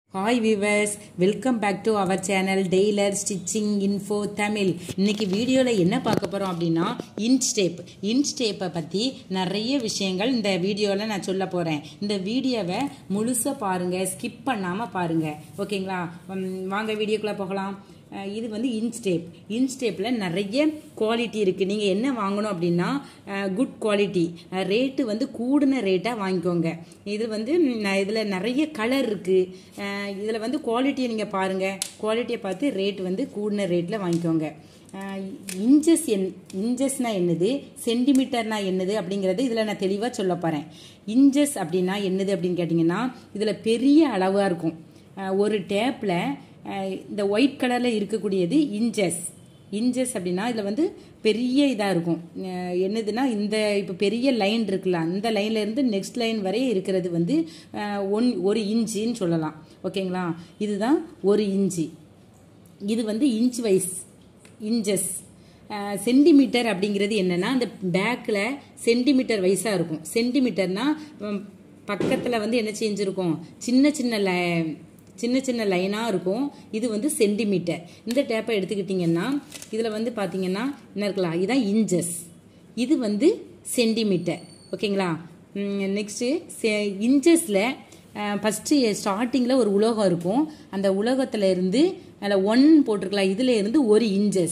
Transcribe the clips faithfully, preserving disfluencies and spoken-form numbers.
Hi viewers, welcome back to our channel Tailor Stitching Info Tamil. இன்னைக்கு வீடியோல என்ன பார்க்க போறோம் அப்படினா Inchtape. Inchtape பத்தி நிறைய விஷயங்கள் இந்த வீடியோல நான் சொல்ல போறேன். இந்த வீடியோவை முழுசா பாருங்க, ஸ்கிப் பண்ணாம பாருங்க. ஓகேங்களா? வாங்க வீடியோக்குள்ள போகலாம். இது வந்து Inchtape. Inchtapeல நிறைய குவாலிட்டி இருக்கு. நீங்க என்ன வாங்கணும் அப்படினா குட் குவாலிட்டி. ரேட் வந்து கூடுன ரேட்டா வாங்கிக்கோங்க. இது வந்து இதுல நிறைய கலர் இருக்கு. இதுல வந்து குவாலிட்டியை நீங்க பாருங்க. குவாலிட்டியை பார்த்து ரேட் வந்து கூடுன ரேட்ல வாங்கிக்கோங்க. இன்ச்சஸ் என் இன்ச்சஸ்னா என்னது, சென்டிமீட்டர்னா என்னது அப்படிங்கறது இதுல நான் தெளிவா சொல்ல போறேன். இன்ச்சஸ் அப்படின்னா என்னது அப்படின்னு கேட்டீங்கன்னா இதுல பெரிய அளவா இருக்கும். ஒரு டேப்ல இந்த ஒயிட் கலர்ல இருக்கக்கூடியது இன்ச்சஸ். இன்ச்சஸ் அப்படின்னா இதுல வந்து பெரிய இதா இருக்கும். என்னதுன்னா இந்த இப்ப பெரிய லைன் இருக்குல்ல, அந்த லைன்ல இருந்து நெக்ஸ்ட் லைன் வரை இருக்கிறது வந்து ஒன் ஒரு இன்ச்சுன்னு சொல்லலாம். ஓகேங்களா? இதுதான் ஒரு இன்ச்சு. இது வந்து இன்ச் வைஸ் இன்ச்சஸ். சென்டிமீட்டர் அப்படிங்கிறது என்னன்னா அந்த பேக்ல சென்டிமீட்டர் வைஸா இருக்கும். சென்டிமீட்டர்னா பக்கத்துல வந்து என்ன செஞ்சிருக்கும், சின்ன சின்ன சின்ன சின்ன லைனா இருக்கும். இது வந்து சென்டிமீட்டர். இந்த டேப்பை எடுத்துக்கிட்டீங்கன்னா இதுல வந்து பாத்தீங்கன்னா என்ன இருக்கலாம், இதான் இன்ச்சஸ், இது வந்து சென்டிமீட்டர். ஓகேங்களா? நெக்ஸ்ட் இன்ச்சஸ்ல ஃபர்ஸ்ட் ஸ்டார்டிங்ல ஒரு உலோகம் இருக்கும். அந்த உலோகத்துல இருந்து அதில் ஒன் போட்டிருக்கலாம். இதுல இருந்து ஒரு இன்ச்சஸ்.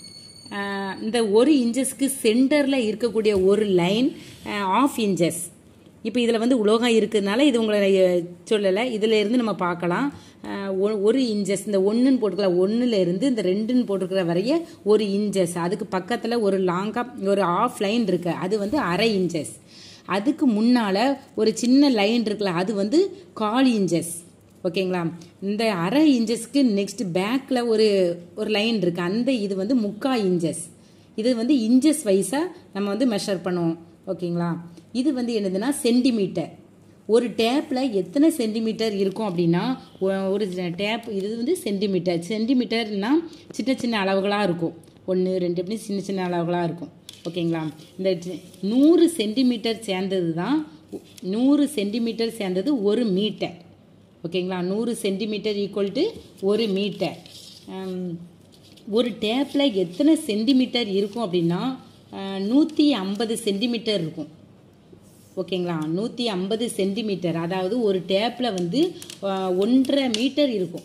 இந்த ஒரு இன்ச்சஸ்க்கு சென்டர்ல இருக்கக்கூடிய ஒரு லைன் ஆஃப் இன்ச்சஸ். இப்போ இதில் வந்து உலோகம் இருக்கிறதுனால இது உங்களை சொல்லலை. இதில் இருந்து நம்ம பார்க்கலாம். ஒரு இன்ச்சஸ், இந்த ஒன்றுன்னு போட்டுக்கலாம், ஒன்றுல இருந்து இந்த ரெண்டுன்னு போட்டுருக்கிற வரைய ஒரு இன்ச்சஸ். அதுக்கு பக்கத்தில் ஒரு லாங்காக ஒரு ஆஃப் லைன் இருக்கு, அது வந்து அரை இன்ச்சஸ். அதுக்கு முன்னால் ஒரு சின்ன லைன் இருக்குல்ல, அது வந்து கால் இன்ச்சஸ். ஓகேங்களா? இந்த அரை இன்ச்சஸ்க்கு நெக்ஸ்ட் பேக்கில் ஒரு ஒரு லைன் இருக்கு, அந்த இது வந்து முக்கா இன்ச்சஸ். இது வந்து இன்ச்சஸ் வைஸாக நம்ம வந்து மெஷர் பண்ணுவோம். ஓகேங்களா? இது வந்து என்னதுன்னா சென்டிமீட்டர். ஒரு டேப்ல எத்தனை சென்டிமீட்டர் இருக்கும் அப்படின்னா ஒரு டேப் இது வந்து சென்டிமீட்டர். சென்டிமீட்டர்னா சின்ன சின்ன அளவுகளாக இருக்கும். ஒன்று ரெண்டு அப்படி சின்ன சின்ன அளவுகளாக இருக்கும். ஓகேங்களா? இந்த நூறு சென்டிமீட்டர் சேர்ந்தது தான் நூறு சென்டிமீட்டர் சேர்ந்தது ஒரு மீட்டர். ஓகேங்களா? நூறு சென்டிமீட்டர் ஈக்குவல் டு ஒரு மீட்டர். ஒரு டேப்ல எத்தனை சென்டிமீட்டர் இருக்கும் அப்படின்னா நூற்றி ஐம்பது சென்டிமீட்டர் இருக்கும். ஓகேங்களா? நூற்றி ஐம்பது சென்டிமீட்டர், அதாவது ஒரு டேப்ல வந்து ஒன்றரை மீட்டர் இருக்கும்.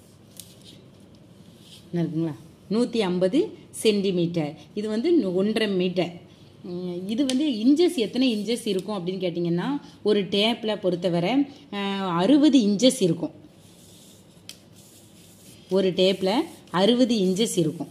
இருக்குங்களா? நூற்றி ஐம்பது சென்டிமீட்டர், இது வந்து ஒன்றரை மீட்டர். இது வந்து இன்ச்சஸ் எத்தனை இன்ச்சஸ் இருக்கும் அப்படின்னு கேட்டிங்கன்னா ஒரு டேப்ல பொறுத்தவரை அறுபது இன்ச்சஸ் இருக்கும். ஒரு டேப்ல அறுபது இன்ச்சஸ் இருக்கும்.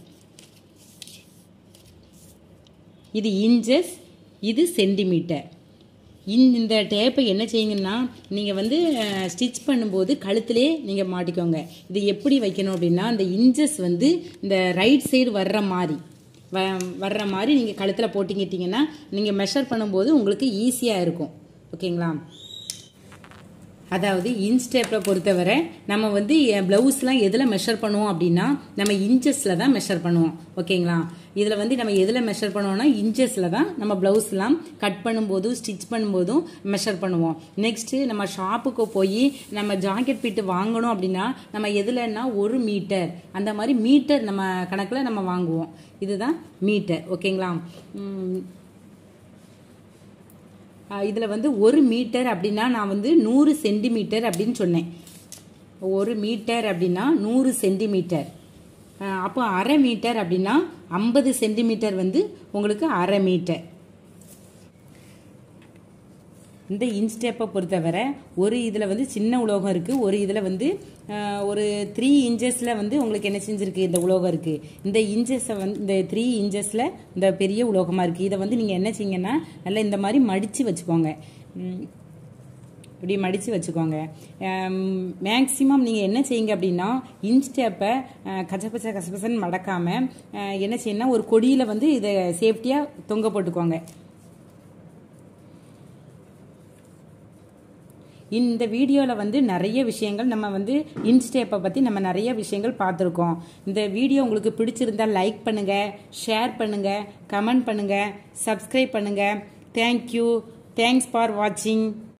இது இன்ச்சஸ், இது சென்டிமீட்டர். இந்த டேப்பை என்ன செய்யுங்கன்னா நீங்கள் வந்து ஸ்டிச் பண்ணும்போது கழுத்திலே நீங்கள் மாட்டிக்கோங்க. இது எப்படி வைக்கணும் அப்படின்னா இந்த இன்ச்சஸ் வந்து இந்த ரைட் சைடு வர்ற மாதிரி வர்ற மாதிரி நீங்கள் கழுத்தில் போட்டிக்கிட்டீங்கன்னா நீங்கள் மெஷர் பண்ணும்போது உங்களுக்கு ஈஸியாக இருக்கும். ஓகேங்களா? அதாவது Inchtape பொறுத்தவரை நம்ம வந்து பிளவுஸ்லாம் எதில் மெஷர் பண்ணுவோம் அப்படின்னா நம்ம இன்ச்சஸில் தான் மெஷர் பண்ணுவோம். ஓகேங்களா? இதில் வந்து நம்ம எதில் மெஷர் பண்ணுவோம்னா இன்ச்சஸில் தான் நம்ம பிளவுஸ்லாம் கட் பண்ணும்போதும் ஸ்டிச் பண்ணும்போதும் மெஷர் பண்ணுவோம். நெக்ஸ்ட்டு நம்ம ஷாப்புக்கு போய் நம்ம ஜாக்கெட் பிட்டு வாங்கணும் அப்படின்னா நம்ம எதுலன்னா ஒரு மீட்டர், அந்த மாதிரி மீட்டர் நம்ம கணக்கில் நம்ம வாங்குவோம். இதுதான் மீட்டர். ஓகேங்களா? இதில் வந்து ஒரு மீட்டர் அப்படின்னா நான் வந்து நூறு சென்டிமீட்டர் அப்படின்னு சொன்னேன். ஒரு மீட்டர் அப்படின்னா நூறு சென்டிமீட்டர். அப்போ அரை மீட்டர் அப்படின்னா ஐம்பது சென்டிமீட்டர் வந்து உங்களுக்கு அரை மீட்டர். இந்த Inchtape பொறுத்தவரை ஒரு இதில் வந்து சின்ன உலோகம் இருக்குது, ஒரு இதில் வந்து ஒரு த்ரீ இன்ச்சஸில் வந்து உங்களுக்கு என்ன செஞ்சுருக்கு, இந்த உலோகம் இருக்குது. இந்த இன்ச்சஸை வந்து இந்த த்ரீ இன்ச்சஸில் இந்த பெரிய உலோகமாக இருக்குது. இதை வந்து நீங்கள் என்ன செய்யுங்கன்னா நல்லா இந்த மாதிரி மடித்து வச்சுக்கோங்க. இப்படி மடித்து வச்சுக்கோங்க. மேக்சிமம் நீங்கள் என்ன செய்யுங்க அப்படின்னா Inchtape கச்சப்பச்சை கசப்பசன்னு மடக்காமல் என்ன செய்யணும்னா ஒரு கொடியில் வந்து இதை சேஃப்டியாக தொங்க போட்டுக்கோங்க. இந்த வீடியோவில் வந்து நிறைய விஷயங்கள் நம்ம வந்து Inchtape பற்றி நம்ம நிறைய விஷயங்கள் பார்த்துருக்கோம். இந்த வீடியோ உங்களுக்கு பிடிச்சிருந்தா லைக் பண்ணுங்கள், ஷேர் பண்ணுங்கள், கமெண்ட் பண்ணுங்கள், சப்ஸ்கிரைப் பண்ணுங்கள். தேங்க்யூ. தேங்க்ஸ் ஃபார் வாட்சிங்.